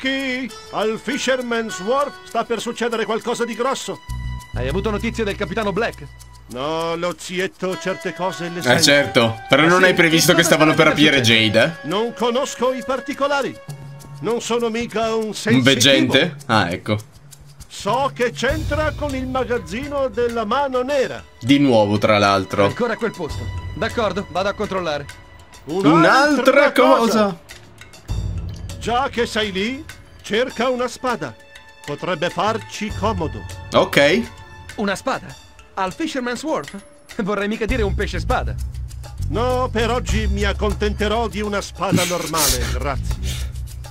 Jackie, al Fisherman's Wharf sta per succedere qualcosa di grosso. Hai avuto notizie del capitano Black? No, lo zietto certe cose le sente. Certo, però non hai previsto che stavano per rapire Jade, eh? Non conosco i particolari. Non sono mica un sensitivo. Un veggente? Ah, ecco. So che c'entra con il magazzino della mano nera. Di nuovo, tra l'altro. Ancora a quel posto. D'accordo, vado a controllare. Un'altra cosa. Già che sei lì, cerca una spada. Potrebbe farci comodo. Ok. Una spada? Al Fisherman's Wharf? Vorrei mica dire un pesce spada. No, per oggi mi accontenterò di una spada normale, grazie.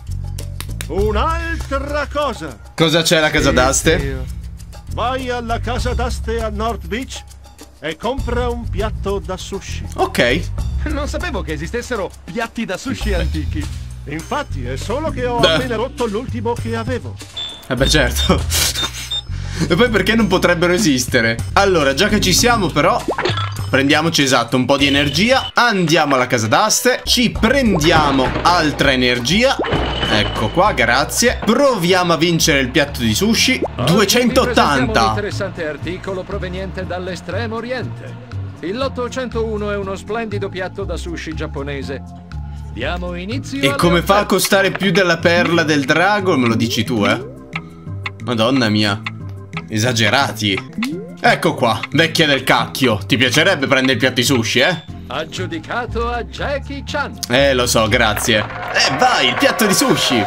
Un'altra cosa. Cosa c'è alla casa d'aste? Vai alla casa d'aste a North Beach e compra un piatto da sushi. Ok. Non sapevo che esistessero piatti da sushi antichi. Infatti, è solo che ho appena rotto l'ultimo che avevo. Beh, certo. E poi perché non potrebbero esistere? Allora, già che ci siamo però, prendiamoci un po' di energia. Andiamo alla casa d'aste. Ci prendiamo altra energia. Ecco qua, grazie. Proviamo a vincere il piatto di sushi. 280. Un interessante articolo proveniente dall'estremo oriente. Il lotto 101 è uno splendido piatto da sushi giapponese. Diamo inizio. E come fa a costare più della perla del drago? Me lo dici tu, eh? Madonna mia. Esagerati. Ecco qua, vecchia del cacchio. Ti piacerebbe prendere il piatto di sushi, eh? Aggiudicato a Jackie Chan. Lo so, grazie. Vai, il piatto di sushi.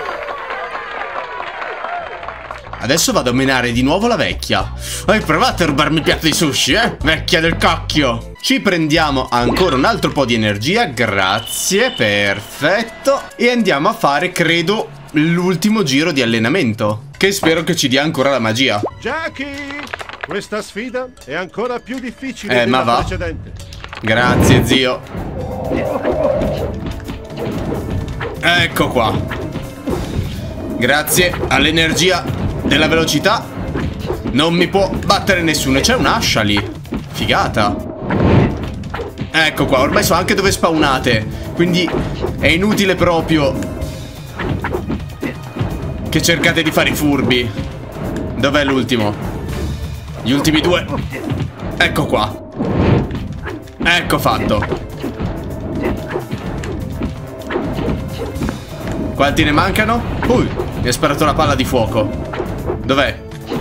Adesso vado a menare di nuovo la vecchia. Hai provato a rubarmi il piatto di sushi, eh? Vecchia del cacchio. Ci prendiamo ancora un altro po' di energia. Grazie, perfetto. E andiamo a fare, credo, l'ultimo giro di allenamento, che spero che ci dia ancora la magia. Jackie, questa sfida è ancora più difficile ma della va. precedente. Grazie, zio. Ecco qua. Grazie all'energia della velocità non mi può battere nessuno. C'è un'ascia lì. Figata. Ecco qua, ormai so anche dove spawnate, quindi è inutile proprio che cercate di fare i furbi. Dov'è l'ultimo? Gli ultimi due. Ecco qua. Ecco fatto. Quanti ne mancano? Mi ha sparato la palla di fuoco. Dov'è?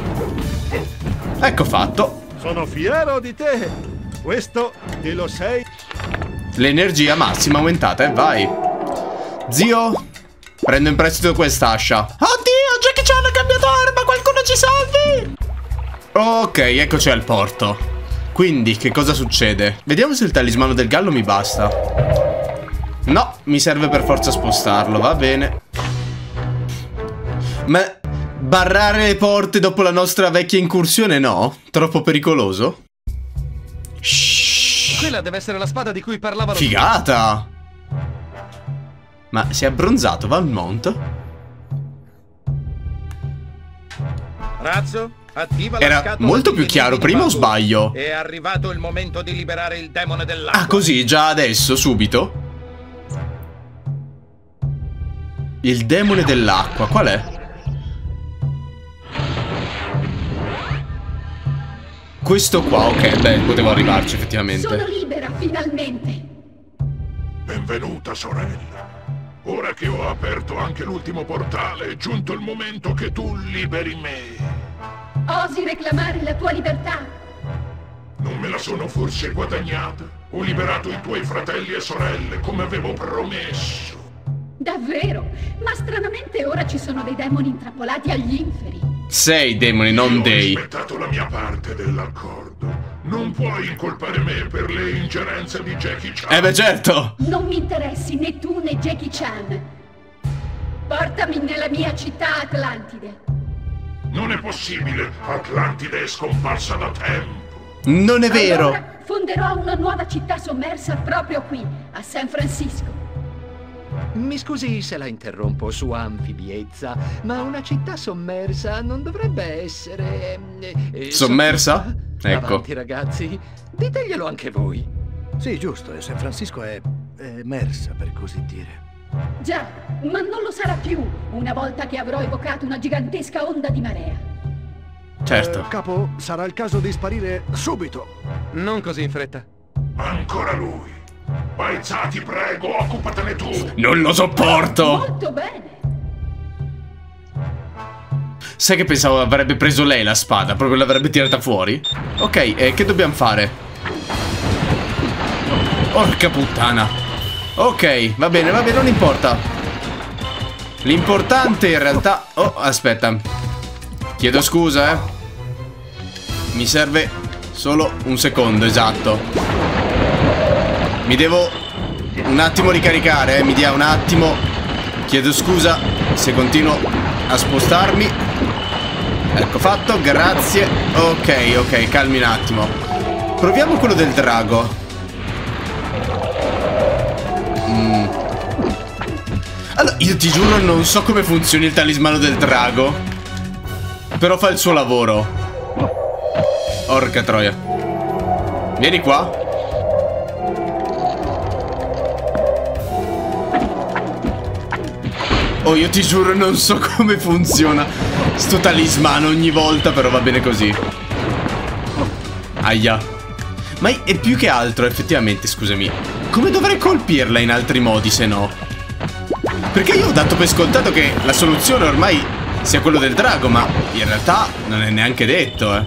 Ecco fatto. Sono fiero di te. Questo te lo sei. L'energia massima aumentata e vai. Zio, prendo in prestito quest'ascia. Oddio, Jackie Chan ha cambiato arma. Qualcuno ci salvi. Ok, eccoci al porto. Quindi, che cosa succede? Vediamo se il talismano del gallo mi basta. No, mi serve per forza spostarlo, va bene. Ma barrare le porte dopo la nostra vecchia incursione, no? Troppo pericoloso? Shhh. Quella deve essere la spada di cui parlavano. Figata! Ma si è abbronzato, Valmont? Razzo, attiva la Era scatola molto degli più chiaro enigmi prima o Babu. sbaglio? È arrivato il momento di liberare il demone dell'acqua. Ah, così, già adesso, subito? Il demone dell'acqua, qual è? Questo qua, ok, beh, potevo arrivarci effettivamente. Sono libera, finalmente! Benvenuta, sorella. Ora che ho aperto anche l'ultimo portale, è giunto il momento che tu liberi me. Osi reclamare la tua libertà? Non me la sono forse guadagnata? Ho liberato i tuoi fratelli e sorelle, come avevo promesso. Davvero? Ma stranamente ora ci sono dei demoni intrappolati agli inferi. 6 demoni, non Io dei. ho rispettato la mia parte dell'accordo. Non puoi incolpare me per le ingerenze di Jackie Chan. Beh, certo. Non mi interessi né tu né Jackie Chan. Portami nella mia città Atlantide. Non è possibile. Atlantide è scomparsa da tempo. Non è vero. Allora fonderò una nuova città sommersa proprio qui, a San Francisco. Mi scusi se la interrompo, sua anfibiezza, ma una città sommersa non dovrebbe essere... Sommersa? Ecco. Avanti, ragazzi, diteglielo anche voi. Sì, giusto, San Francisco è emersa, per così dire. Già, ma non lo sarà più una volta che avrò evocato una gigantesca onda di marea. Certo. Capo, sarà il caso di sparire subito. Non così in fretta. Ancora lui. Paizà, ti prego, occupatene tu. Non lo sopporto. Molto bene. Sai che pensavo avrebbe preso lei la spada, proprio l'avrebbe tirata fuori? Ok, che dobbiamo fare? Porca puttana. Ok, va bene, non importa. L'importante in realtà... Oh, aspetta. Chiedo scusa, Mi serve solo un secondo, esatto. Mi devo un attimo ricaricare, mi dia un attimo. Chiedo scusa se continuo a spostarmi. Ecco fatto, grazie. Ok, calmi un attimo. Proviamo quello del drago. Allora, io ti giuro non so come funzioni il talismano del drago, però fa il suo lavoro. Porca troia. Vieni qua. Oh, io ti giuro non so come funziona sto talismano ogni volta, però va bene così. Aia. Ma è più che altro, effettivamente, scusami, come dovrei colpirla in altri modi se no? Perché io ho dato per scontato che la soluzione ormai sia quello del drago, ma in realtà non è neanche detto,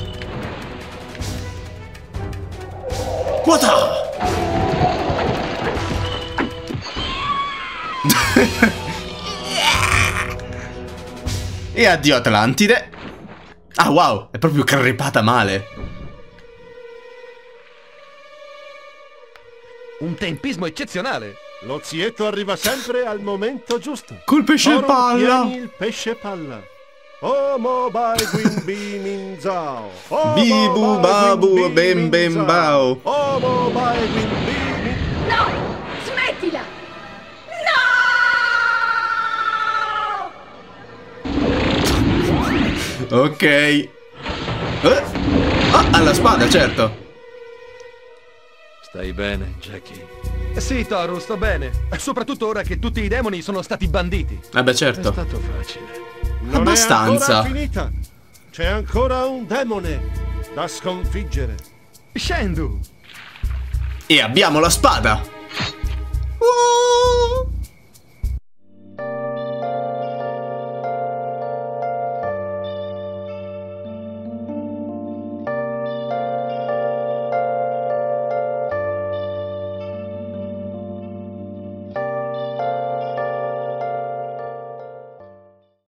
Quota! E addio Atlantide. Ah wow, è proprio crepata male. Un tempismo eccezionale. Lo zietto arriva sempre al momento giusto. Col pesce Oro, palla. tieni il pesce palla. Oh mobai gwin bin zao. Oh, Bibu mobai, babu gwin, bem bem zao. bao. Oh mobai gwin bin. No! Smettila! No! Ok. Ah, alla spada, certo. Stai bene, Jackie? Sì, Toru, sto bene. Soprattutto ora che tutti i demoni sono stati banditi. Vabbè, È certo. stato facile. Non Abbastanza. è ancora finita. C'è ancora un demone da sconfiggere. Shendu! E abbiamo la spada.